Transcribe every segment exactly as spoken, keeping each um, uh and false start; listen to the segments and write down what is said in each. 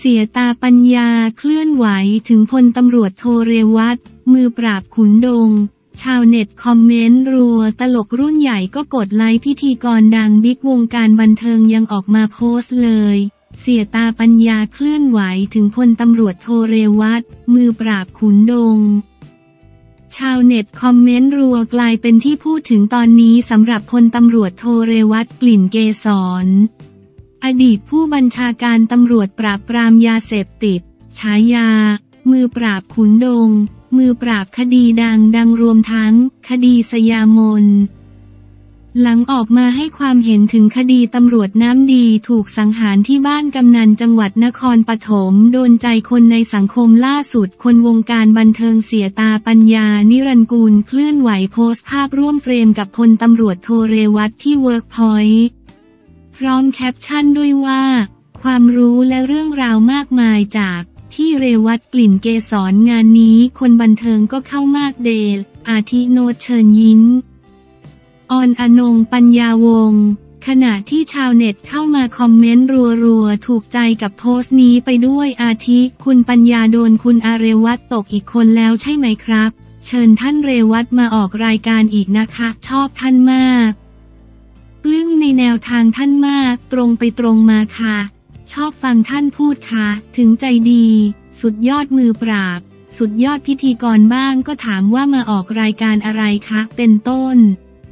สียตาปัญญาเคลื่อนไหวถึงพลตำรวจโทเรวัตมือปราบขุนดงชาวเน็ตคอมเมนต์รัวตลกรุ่นใหญ่ก็กดไลค์พิธีกรดังบิ๊กวงการบันเทิงยังออกมาโพสต์เลยเสียตาปัญญาเคลื่อนไหวถึงพลตำรวจโทเรวัตมือปราบขุนดงชาวเน็ตคอมเมนต์รัวกลายเป็นที่พูดถึงตอนนี้สำหรับพลตำรวจโทเรวัตกลิ่นเกษรอดีตผู้บัญชาการตำรวจปราบปรามยาเสพติดฉายามือปราบขุนดงมือปราบคดีดังดังรวมทั้งคดีสยามนหลังออกมาให้ความเห็นถึงคดีตำรวจน้ำดีถูกสังหารที่บ้านกำนันจังหวัดนครปฐมโดนใจคนในสังคมล่าสุดคนวงการบันเทิงเสียตาปัญญานิรันดร์กูลเคลื่อนไหวโพสต์ภาพร่วมเฟรมกับพลตำรวจโทเรวัตที่เวิร์กพอยต์พร้อมแคปชั่นด้วยว่าความรู้และเรื่องราวมากมายจากที่เรวัตกลิ่นเกษรงานนี้คนบันเทิงก็เข้ามากเดลอาทิโนตเชิญยิ้มออนอนงปัญญาวงศ์ขณะที่ชาวเน็ตเข้ามาคอมเมนต์รัวๆถูกใจกับโพสต์นี้ไปด้วยอาทิคุณปัญญาโดนคุณอาเรวัตตกอีกคนแล้วใช่ไหมครับเชิญท่านเรวัตมาออกรายการอีกนะคะชอบท่านมากปลื้มในแนวทางท่านมากตรงไปตรงมาค่ะชอบฟังท่านพูดค่ะถึงใจดีสุดยอดมือปราบสุดยอดพิธีกรบ้างก็ถามว่ามาออกรายการอะไรคะเป็นต้น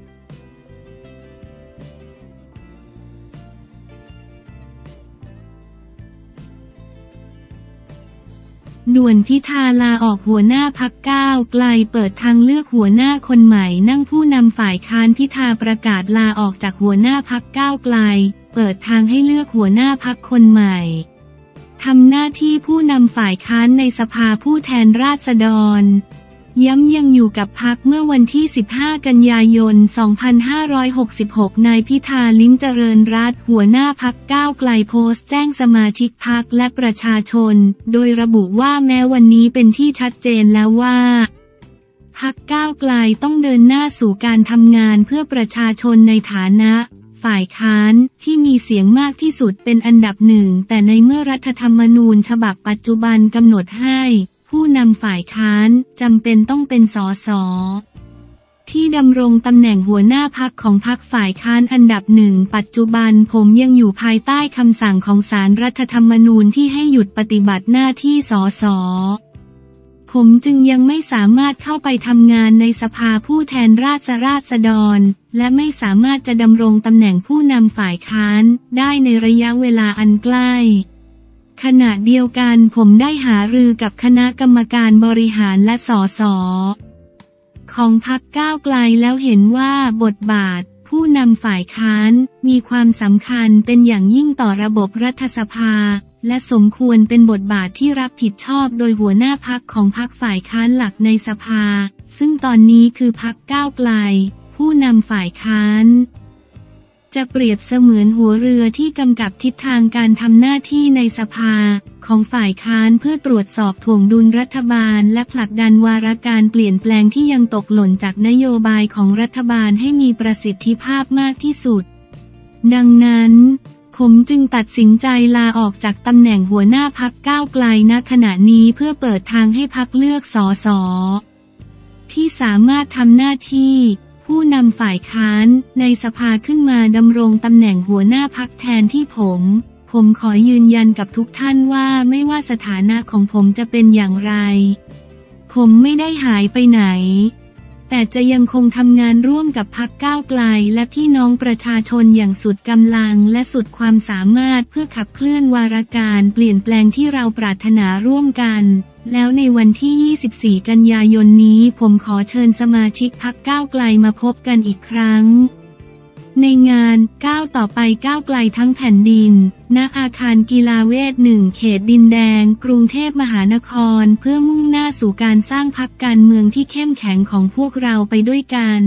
ด่วนพิธาลาออกหัวหน้าพรรคก้าวไกลเปิดทางเลือกหัวหน้าคนใหม่นั่งผู้นำฝ่ายค้านพิธาประกาศลาออกจากหัวหน้าพรรคก้าวไกลเปิดทางให้เลือกหัวหน้าพรรคคนใหม่ทำหน้าที่ผู้นำฝ่ายค้านในสภาผู้แทนราษฎรย้ำยังอยู่กับพรรคเมื่อวันที่สิบห้ากันยายนสองพันห้าร้อยหกสิบหกนายพิธาลิ้มเจริญรัตน์หัวหน้าพรรคก้าวไกลโพสต์แจ้งสมาชิกพรรคและประชาชนโดยระบุว่าแม้วันนี้เป็นที่ชัดเจนแล้วว่าพรรคก้าวไกลต้องเดินหน้าสู่การทำงานเพื่อประชาชนในฐานะฝ่ายค้านที่มีเสียงมากที่สุดเป็นอันดับหนึ่งแต่ในเมื่อรัฐธรรมนูญฉบับปัจจุบันกำหนดให้ผู้นำฝ่ายค้านจำเป็นต้องเป็นสสที่ดำรงตำแหน่งหัวหน้าพรรคของพรรคฝ่ายค้านอันดับหนึ่งปัจจุบันผมยังอยู่ภายใต้คำสั่งของศาลรัฐธรรมนูญที่ให้หยุดปฏิบัติหน้าที่สสผมจึงยังไม่สามารถเข้าไปทำงานในสภาผู้แทนราษราษฎรและไม่สามารถจะดำรงตำแหน่งผู้นำฝ่ายค้านได้ในระยะเวลาอันใกล้ขณะเดียวกันผมได้หารือกับคณะกรรมการบริหารและสสของพรรคก้าวไกลแล้วเห็นว่าบทบาทผู้นำฝ่ายค้านมีความสำคัญเป็นอย่างยิ่งต่อระบบรัฐสภาและสมควรเป็นบทบาทที่รับผิดชอบโดยหัวหน้าพรรคของพรรคฝ่ายค้านหลักในสภาซึ่งตอนนี้คือพรรคก้าวไกลผู้นำฝ่ายค้านจะเปรียบเสมือนหัวเรือที่กำกับทิศทางการทำหน้าที่ในสภาของฝ่ายค้านเพื่อตรวจสอบถ่วงดุลรัฐบาลและผลักดันวาระการเปลี่ยนแปลงที่ยังตกหล่นจากนโยบายของรัฐบาลให้มีประสิทธิภาพมากที่สุดดังนั้นผมจึงตัดสินใจลาออกจากตำแหน่งหัวหน้าพรรคก้าวไกลณขณะนี้เพื่อเปิดทางให้พรรคเลือกสสที่สามารถทำหน้าที่ผู้นำฝ่ายค้านในสภาขึ้นมาดำรงตำแหน่งหัวหน้าพรรคแทนที่ผมผมขอยืนยันกับทุกท่านว่าไม่ว่าสถานะของผมจะเป็นอย่างไรผมไม่ได้หายไปไหนแต่จะยังคงทำงานร่วมกับพรรคก้าวไกลและพี่น้องประชาชนอย่างสุดกำลังและสุดความสามารถเพื่อขับเคลื่อนวาระการเปลี่ยนแปลงที่เราปรารถนาร่วมกันแล้วในวันที่ยี่สิบสี่กันยายนนี้ผมขอเชิญสมาชิกพรรคก้าวไกลมาพบกันอีกครั้งในงานก้าวต่อไปก้าวไกลทั้งแผ่นดินณอาคารกีฬาเวทหนึ่งเขตดินแดงกรุงเทพมหานครเพื่อมุ่งหน้าสู่การสร้างพรรคการเมืองที่เข้มแข็งของพวกเราไปด้วยกัน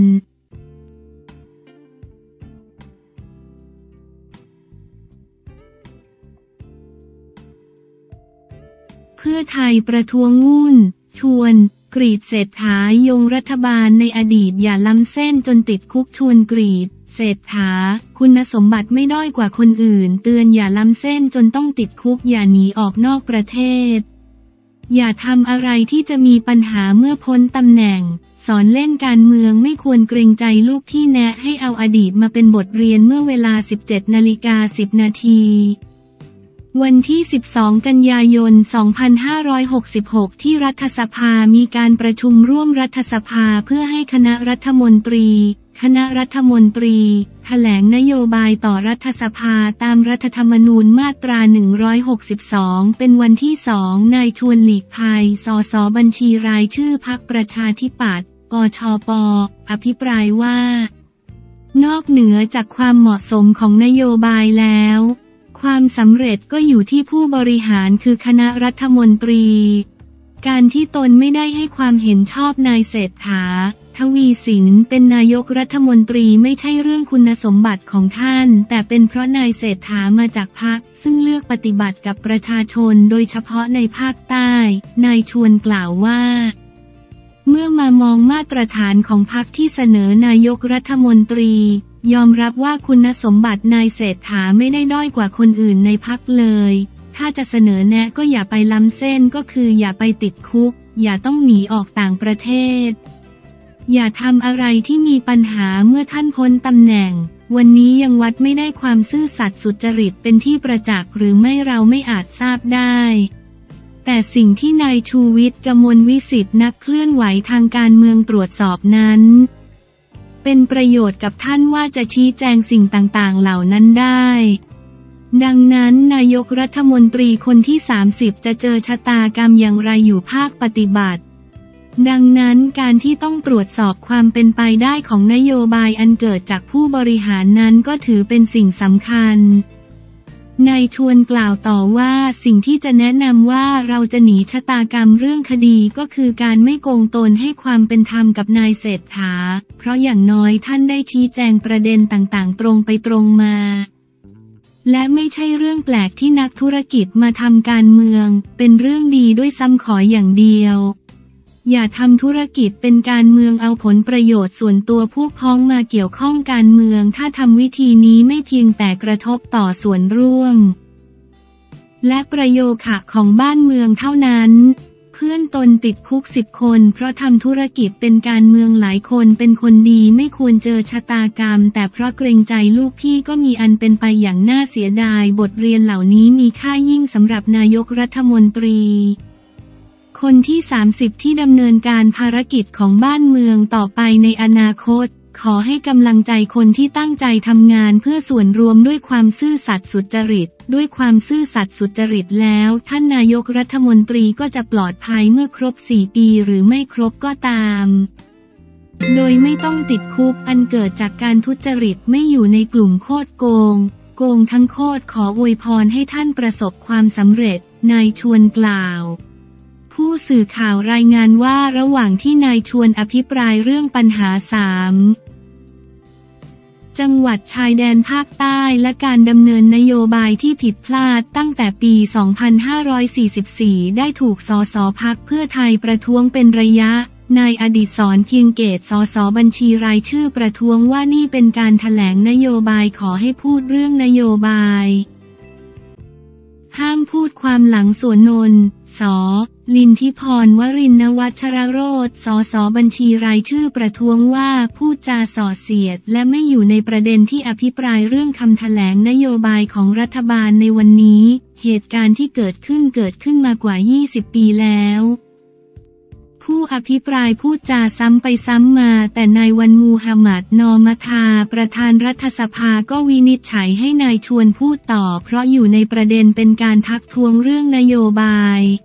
เพื่อไทยประท้วงวุ่นชวนกรีดเศรษฐายงรัฐบาลในอดีตอย่าล้ำเส้นจนติดคุกชวนกรีดเศรษฐาคุณสมบัติไม่ด้อยกว่าคนอื่นเตือนอย่าล้ำเส้นจนต้องติดคุกอย่าหนีออกนอกประเทศอย่าทำอะไรที่จะมีปัญหาเมื่อพ้นตำแหน่งสอนเล่นการเมืองไม่ควรเกรงใจลูกที่แนะให้เอาอดีตมาเป็นบทเรียนเมื่อเวลา สิบเจ็ดนาฬิกาสิบนาทีวันที่ สิบสอง กันยายน สองพันห้าร้อยหกสิบหก ที่รัฐสภามีการประชุมร่วมรัฐสภาเพื่อให้คณะรัฐมนตรีคณะรัฐมนตรีแถลงนโยบายต่อรัฐสภาตามรัฐธรรมนูญมาตรา หนึ่งร้อยหกสิบสอง เป็นวันที่สองนายชวนหลีกภัย สส บัญชีรายชื่อพรรคประชาธิปัตย์ ปชป. อภิปรายว่านอกเหนือจากความเหมาะสมของนโยบายแล้วความสำเร็จก็อยู่ที่ผู้บริหารคือคณะรัฐมนตรีการที่ตนไม่ได้ให้ความเห็นชอบนายเศรษฐาทวีสินเป็นนายกรัฐมนตรีไม่ใช่เรื่องคุณสมบัติของท่านแต่เป็นเพราะนายเศรษฐามาจากพรรคซึ่งเลือกปฏิบัติกับประชาชนโดยเฉพาะในภาคใต้นายชวนกล่าวว่าเมื่อมามองมาตรฐานของพรรคที่เสนอนายกรัฐมนตรียอมรับว่าคุณสมบัตินายเศรษฐาไม่ได้ด้อยกว่าคนอื่นในพรรคเลยถ้าจะเสนอแนะก็อย่าไปล้ำเส้นก็คืออย่าไปติดคุกอย่าต้องหนีออกต่างประเทศอย่าทำอะไรที่มีปัญหาเมื่อท่านพ้นตำแหน่งวันนี้ยังวัดไม่ได้ความซื่อสัตย์สุจริตเป็นที่ประจักษ์หรือไม่เราไม่อาจทราบได้แต่สิ่งที่นายชูวิทย์ กมลวิสิทธิ์นักเคลื่อนไหวทางการเมืองตรวจสอบนั้นเป็นประโยชน์กับท่านว่าจะชี้แจงสิ่งต่างๆเหล่านั้นได้ดังนั้นนายกรัฐมนตรีคนที่สามสิบจะเจอชะตากรรมอย่างไรอยู่ภาคปฏิบัติดังนั้นการที่ต้องตรวจสอบความเป็นไปได้ของนโยบายอันเกิดจากผู้บริหารนั้นก็ถือเป็นสิ่งสำคัญนายชวนกล่าวต่อว่าสิ่งที่จะแนะนำว่าเราจะหนีชะตากรรมเรื่องคดีก็คือการไม่โกงตนให้ความเป็นธรรมกับนายเศรษฐาเพราะอย่างน้อยท่านได้ชี้แจงประเด็นต่างๆตรงไปตรงมาและไม่ใช่เรื่องแปลกที่นักธุรกิจมาทำการเมืองเป็นเรื่องดีด้วยซ้ำขออย่างเดียวอย่าทำธุรกิจเป็นการเมืองเอาผลประโยชน์ส่วนตัวพวกพ้องมาเกี่ยวข้องการเมืองถ้าทำวิธีนี้ไม่เพียงแต่กระทบต่อส่วนร่วมและประโยชน์ของบ้านเมืองเท่านั้นเพื่อนตนติดคุกสิบคนเพราะทำธุรกิจเป็นการเมืองหลายคนเป็นคนดีไม่ควรเจอชะตากรรมแต่เพราะเกรงใจลูกพี่ก็มีอันเป็นไปอย่างน่าเสียดายบทเรียนเหล่านี้มีค่ายิ่งสำหรับนายกรัฐมนตรีคนที่สามสิบที่ดำเนินการภารกิจของบ้านเมืองต่อไปในอนาคตขอให้กำลังใจคนที่ตั้งใจทำงานเพื่อส่วนรวมด้วยความซื่อสัตย์สุจริตด้วยความซื่อสัตย์สุจริตแล้วท่านนายกรัฐมนตรีก็จะปลอดภัยเมื่อครบสี่ปีหรือไม่ครบก็ตามโดยไม่ต้องติดคุกอันเกิดจากการทุจริตไม่อยู่ในกลุ่มโคตรโกงโกงทั้งโคตรขออวยพรให้ท่านประสบความสำเร็จนายชวนกล่าวผู้สื่อข่าวรายงานว่าระหว่างที่นายชวนอภิปรายเรื่องปัญหาสามจังหวัดชายแดนภาคใต้และการดำเนินนโยบายที่ผิดพลาดตั้งแต่ปี สองพันห้าร้อยสี่สิบสี่ ได้ถูกสสพรรคเพื่อไทยประท้วงเป็นระยะนายอดิศร เพียงเกต สสบัญชีรายชื่อประท้วงว่านี่เป็นการแถลงนโยบายขอให้พูดเรื่องนโยบายห้ามพูดความหลังสวนนนท์ ส.ลินทิพร วรินทร์ วัชรโรจน์ สสบัญชีรายชื่อประท้วงว่าพูดจาส่อเสียดและไม่อยู่ในประเด็นที่อภิปรายเรื่องคำแถลงนโยบายของรัฐบาลในวันนี้เหตุการณ์ที่เกิดขึ้นเกิดขึ้นมากว่า ยี่สิบ ปีแล้วผู้อภิปรายพูดจาซ้ำไปซ้ำมาแต่นายวันมูฮัมหมัด นอมทาประธานรัฐสภาก็วินิจฉัยให้นายชวนพูดต่อเพราะอยู่ในประเด็นเป็นการทักท้วงเรื่องนโยบาย